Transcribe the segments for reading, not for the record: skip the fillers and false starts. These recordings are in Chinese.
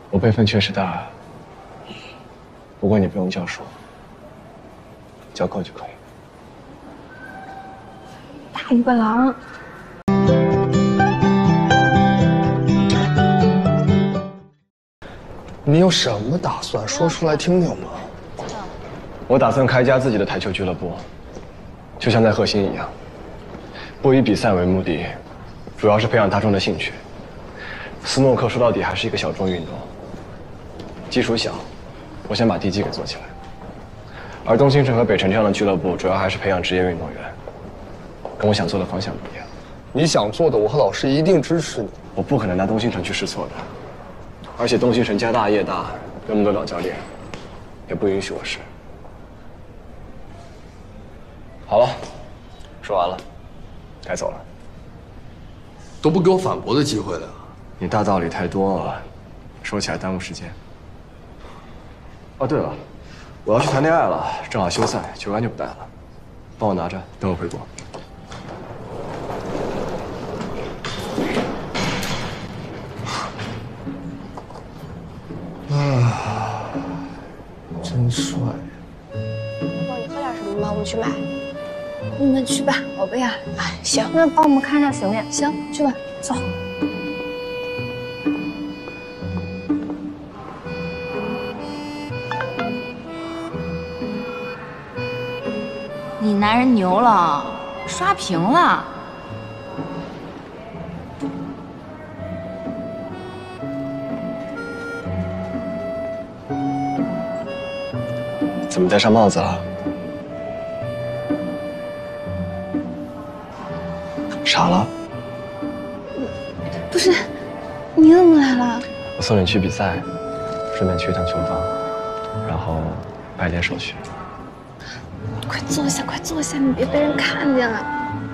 我辈分确实大，不过你不用叫叔，叫哥就可以。 大尾巴狼。 你有什么打算？说出来听听吧。 我打算开一家自己的台球俱乐部，就像在贺鑫一样，不以比赛为目的，主要是培养大众的兴趣。斯诺克说到底还是一个小众运动，基础小，我想把地基给做起来。而东星城和北辰这样的俱乐部，主要还是培养职业运动员，跟我想做的方向不一样。 你想做的，我和老师一定支持你。 我不可能拿东星城去试错的，而且东星城家大业大，那么多老教练，也不允许我试。好了，说完了，该走了。 都不给我反驳的机会了。 你大道理太多了，说起来耽误时间。哦，对了，我要去谈恋爱了，正好休赛，球杆就不带了，帮我拿着，等我回国。 啊，真帅！ 老公，你喝点什么吗？我去买。你们去吧，宝贝啊。哎，行，那帮我们看一下行李。行，去吧，走。 你男人牛了，刷屏了。 怎么戴上帽子了？傻了？ 不是，你怎么来了？ 我送你去比赛，顺便去一趟球房，然后办点手续。 快坐下，快坐下，你别被人看见了。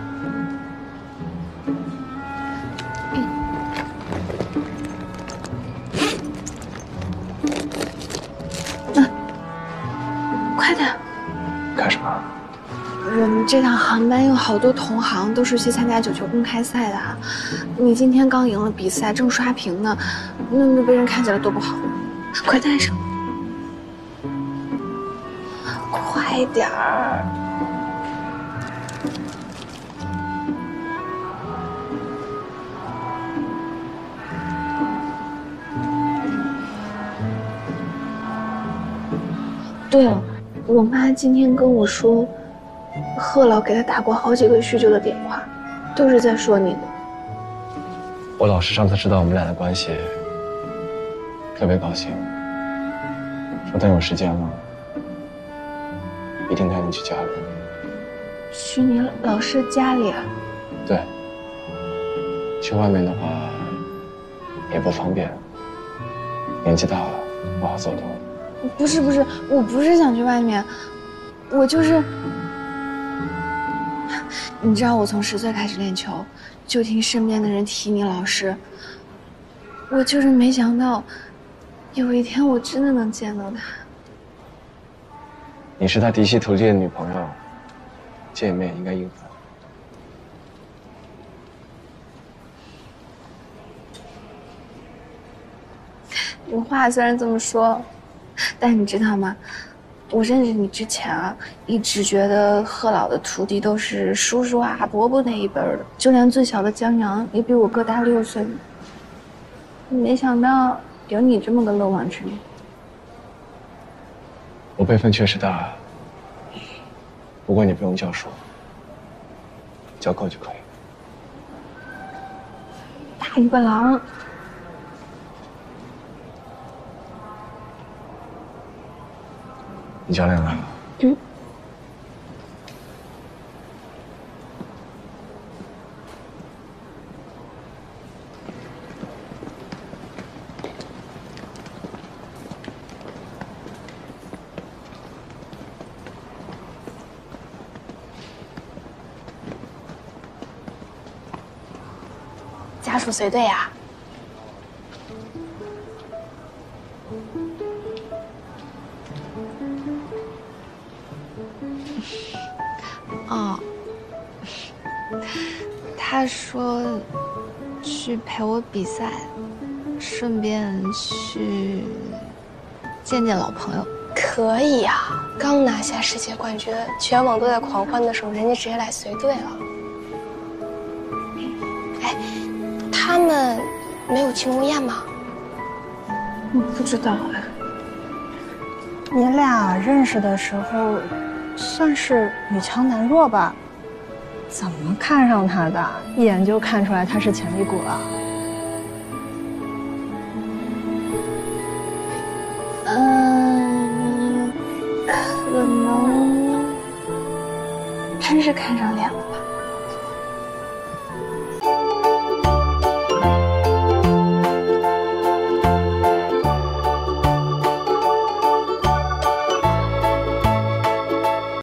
快点！ 干什么？ 我们这趟航班有好多同行都是去参加九球公开赛的，你今天刚赢了比赛，正刷屏呢，那被人看见了多不好。快带上！快点儿！对了，我妈今天跟我说，贺老给她打过好几个叙旧的电话，都是在说你的。 我老师上次知道我们俩的关系，特别高兴，说等有时间了，一定带你去家里。 去你老师家里啊？ 对，去外面的话也不方便，年纪大了不好走动。 不是，我不是想去外面，我就是，你知道我从10岁开始练球，就听身边的人提你老师，我就是没想到，有一天我真的能见到他。 你是他嫡系徒弟的女朋友，见一面应该应分。 你话虽然这么说，但你知道吗？我认识你之前啊，一直觉得贺老的徒弟都是叔叔啊、伯伯那一辈的，就连最小的江阳也比我哥大6岁。没想到有你这么个漏网之鱼。 我辈分确实大，不过你不用叫叔，叫哥就可以。 大尾巴狼。 你教练来了。 家属随队呀。哦，他说去陪我比赛， 顺便去见见老朋友。 可以呀，刚拿下世界冠军，全网都在狂欢的时候，人家直接来随队了。哎，他们没有庆功宴吗？ 不知道啊。 你俩认识的时候，算是女强男弱吧？怎么看上他的？一眼就看出来他是潜力股了。 可能真是看上脸了吧？